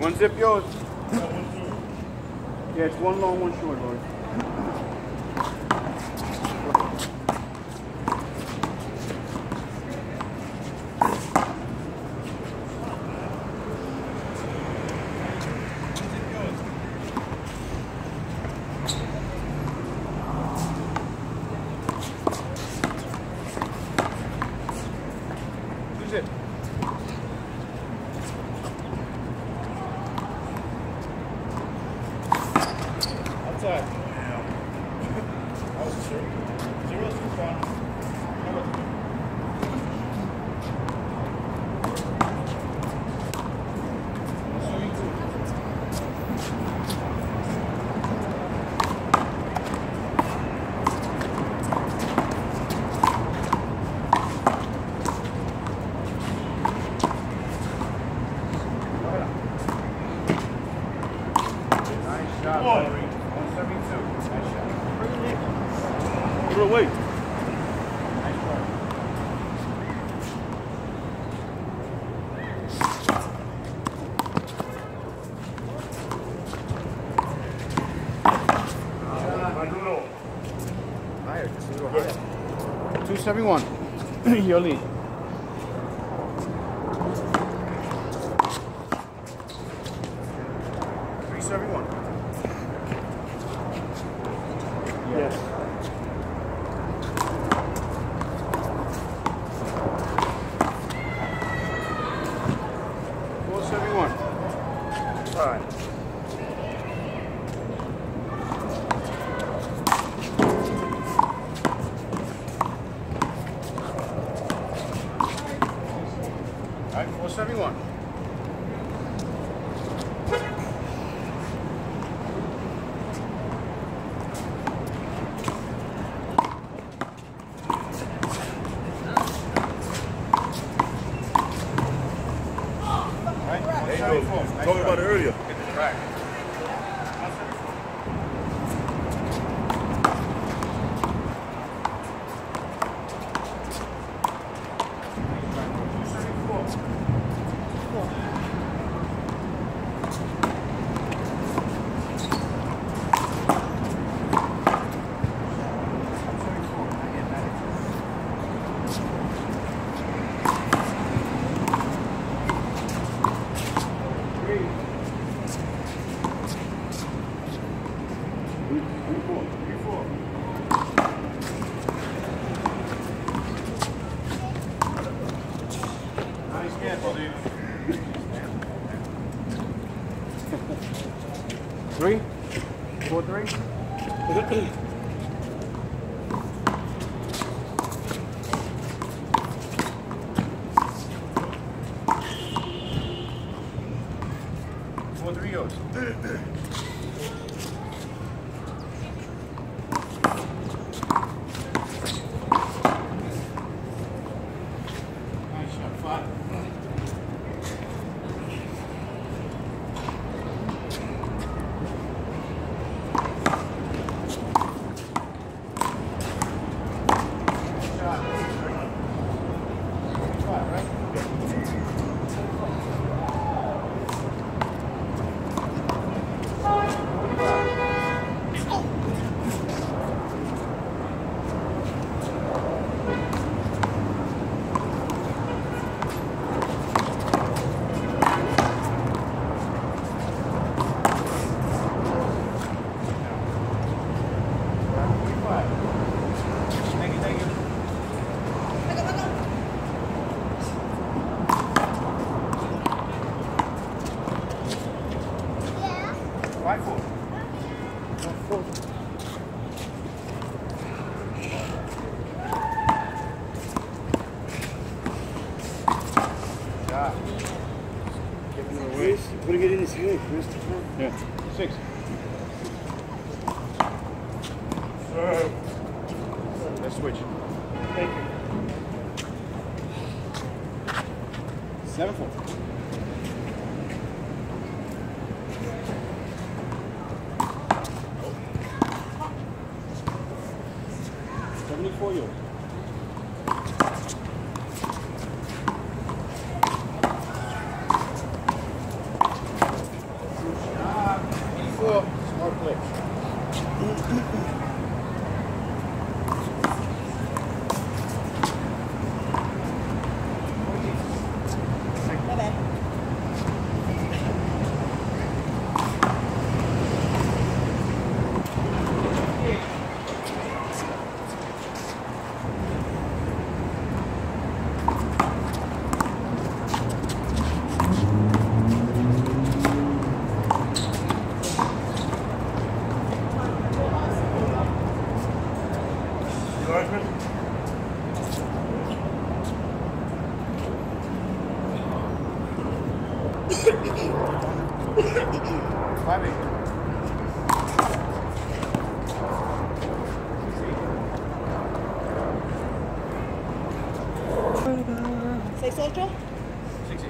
One zip yours. Yeah, it's one long, one short, Lord. Two zip. Outside. I was sure. 0's too far. Nice shot, Larry. 172. Nice shot. Put it away. Nice work. Maduro. Higher, just a little higher. 271. Your lead. Yes. All right. All right, 471. Talking about it earlier. Get the track. Three, 4-3. 4-3 yours. Nice shot, 5. Putting it in his head, Chris. Yeah. 6. Let's switch. Thank you. 7-4. $74 yours. ¿6-8? 6-8.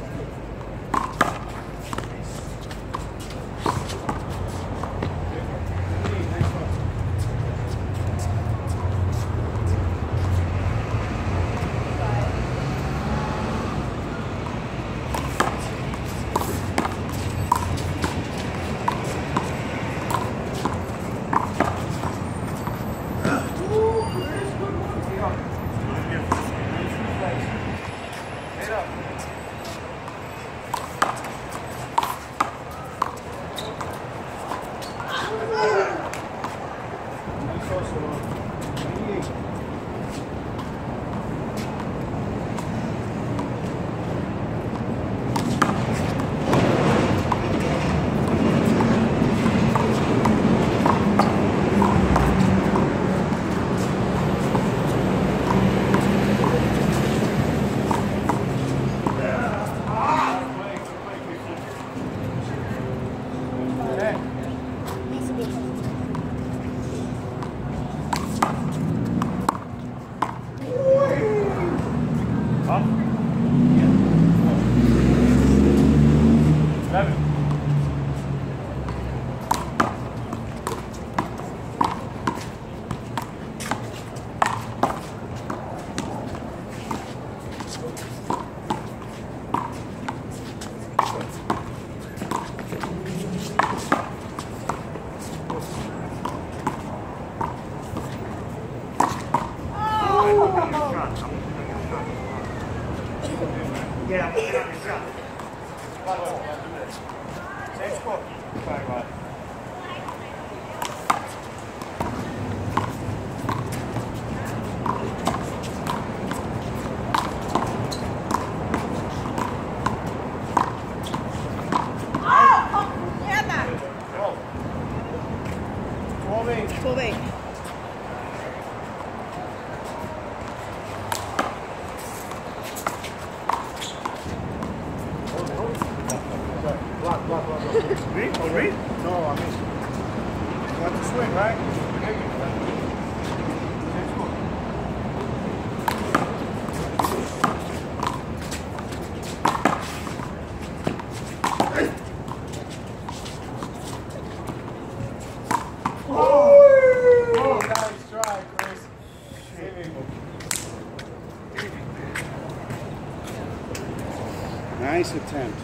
Yeah, I'm looking at your shot. Same score. Sorry, Rod. Read? Oh, read? No, I mean, you want to swing, right? Oh, nice try, Chris. Nice attempt.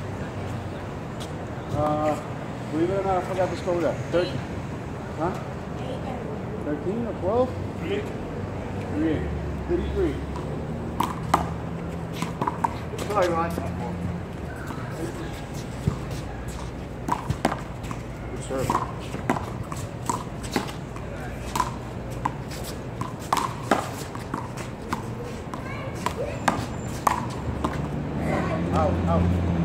Believe it or not, I forgot the score there. 13. Huh? 13 or 12? 3-8. 3-8. 33. Sorry, Ron. Good serve. Out.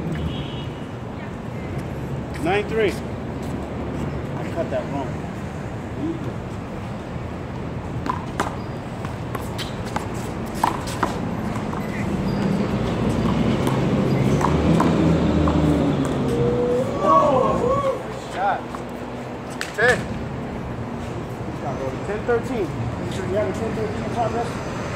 9-3. I cut that wrong. Shot. 10. 10-13. You sure you have a 10-13 in progress?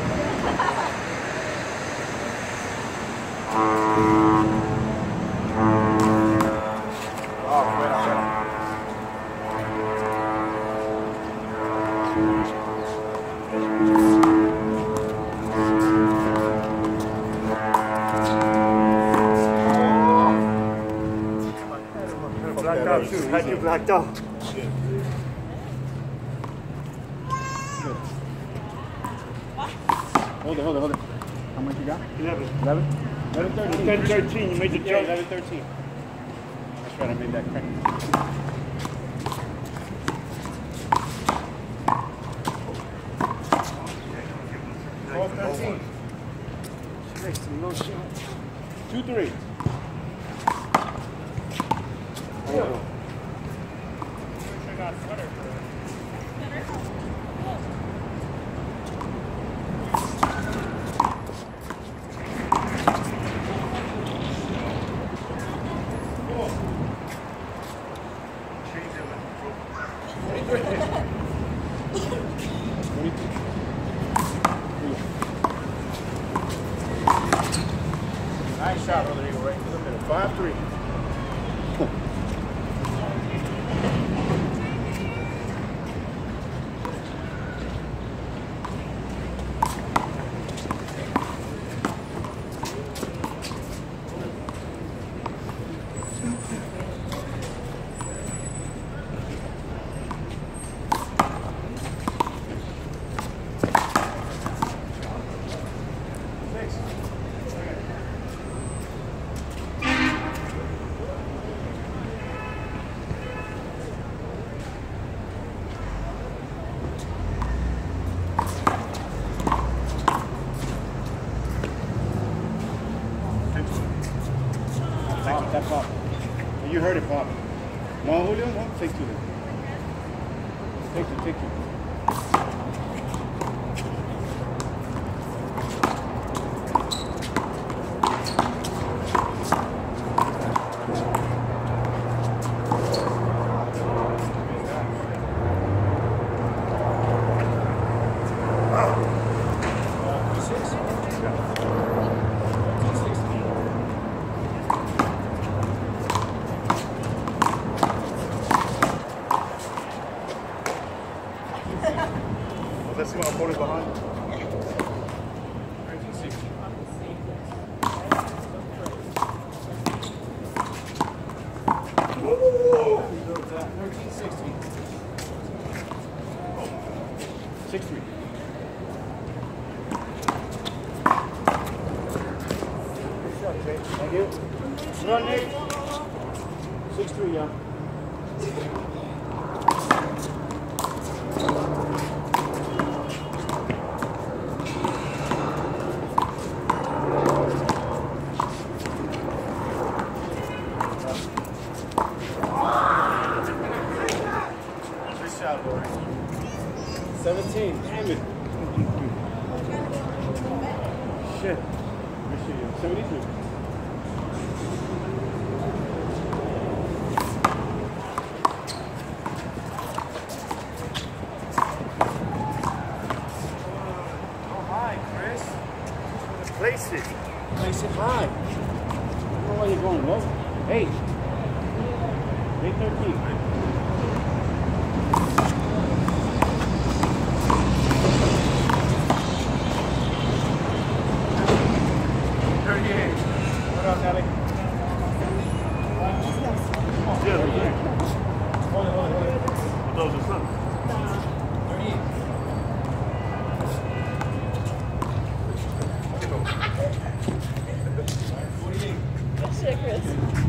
Had you blacked out. Shit. Hold it. How much you got? 11. 11-13. You made the jump. 11-13. That's right, I made that crack. 12-13. No shot. 2-3. Oh. shot, Rodrigo, right to the middle. 5-3. That pop. You heard it pop. No, Julio, no, take two then. Take two. Let's see what I'm holding behind. 13-16. Woo! 13-16. 6-3. Thank you. Run, Nate. 6-3, yeah. Shot, boy. 17. Damn it. Shit. Let me see you. 72. Oh, high, Chris. Place it. Place it high. I don't know why you're going low. 8. 8-13. What up, Nelly? Yeah, hold it. Those are some. 38. That's it, Chris.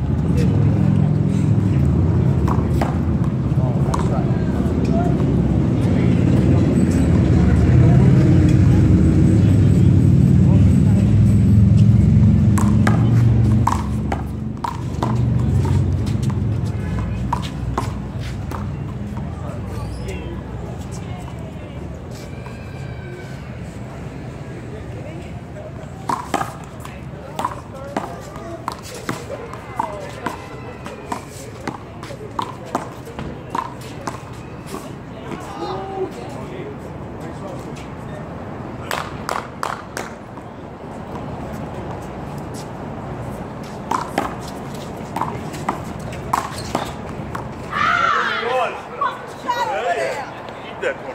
Oh, nice try. That one.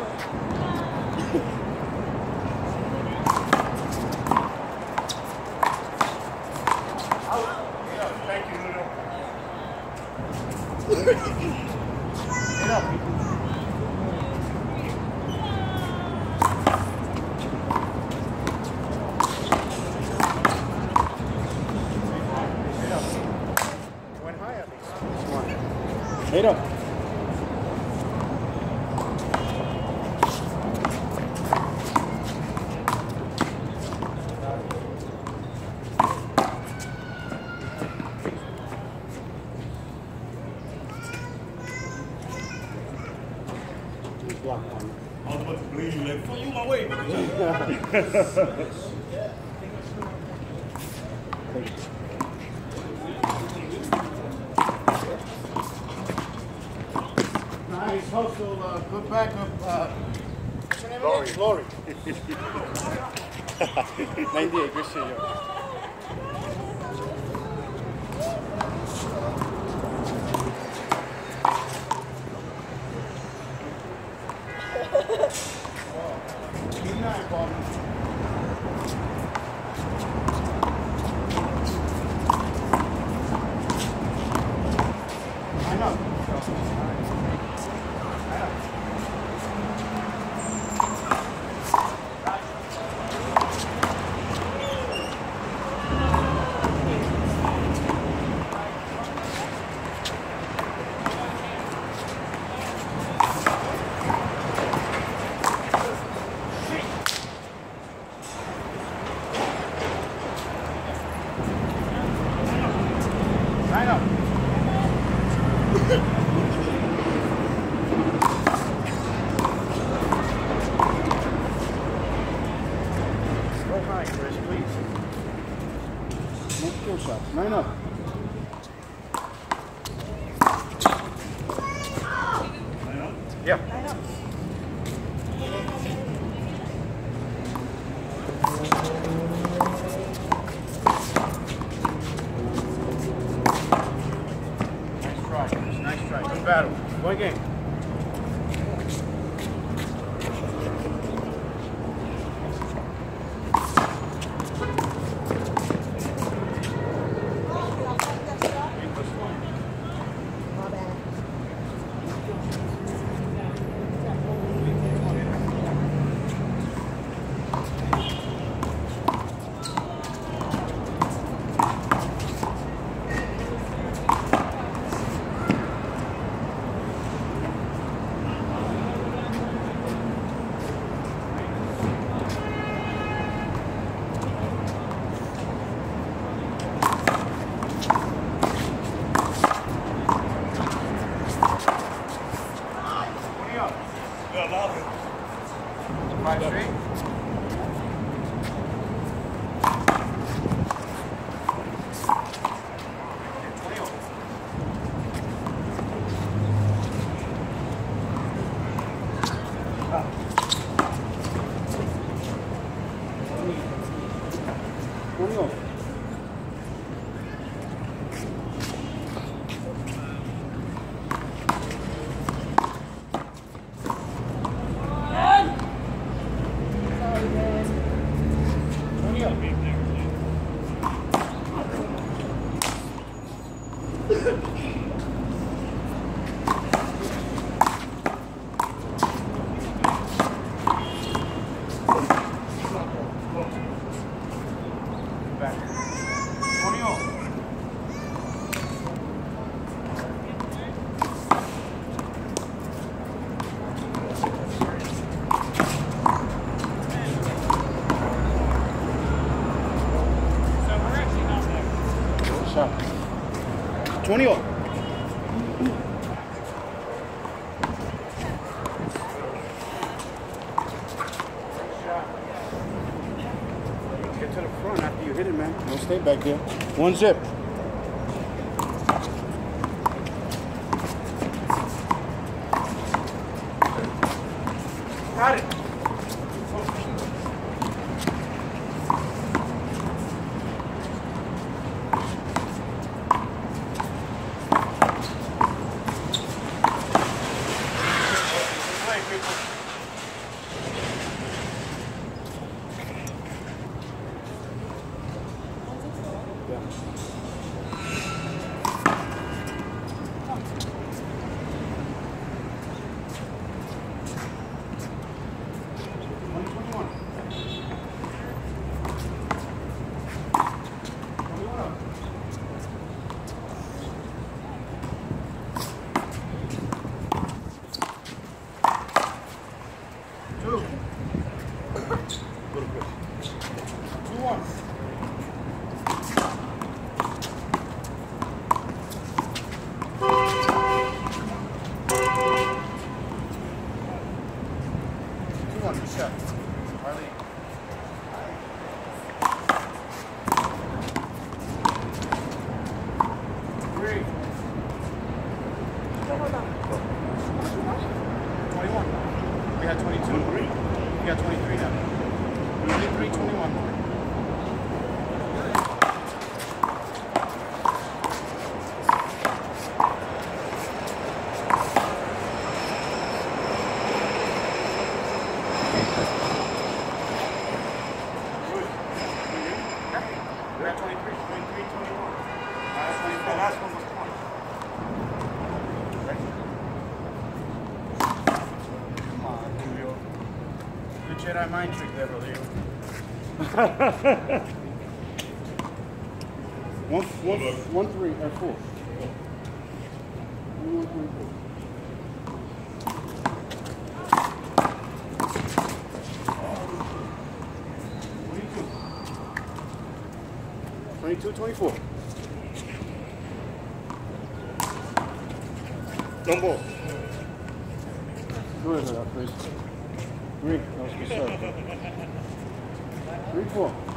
Thank you, Ludo. Get up. Went high at least. Head up. I was about to bleed you like, you my way. Nice hustle, good backup. What's your name again? Glory. 98, good shit, yo. Line up. Yeah. Line up. Nice try, Chris. Nice try. Good battle. One game. Five straight. Shot. 20 all. Get to the front after you hit it, man. Don't stay back there. One zip. Got it. We're at 23. 23, 21. All right, 24. The last one was 20. Come on, Julio. Good Jedi mind trick there, brother. 1, 3, or 4. 1, 3, 4. 22, 24. Don't ball. Go ahead, please. 3. That was good serve. 3, 4.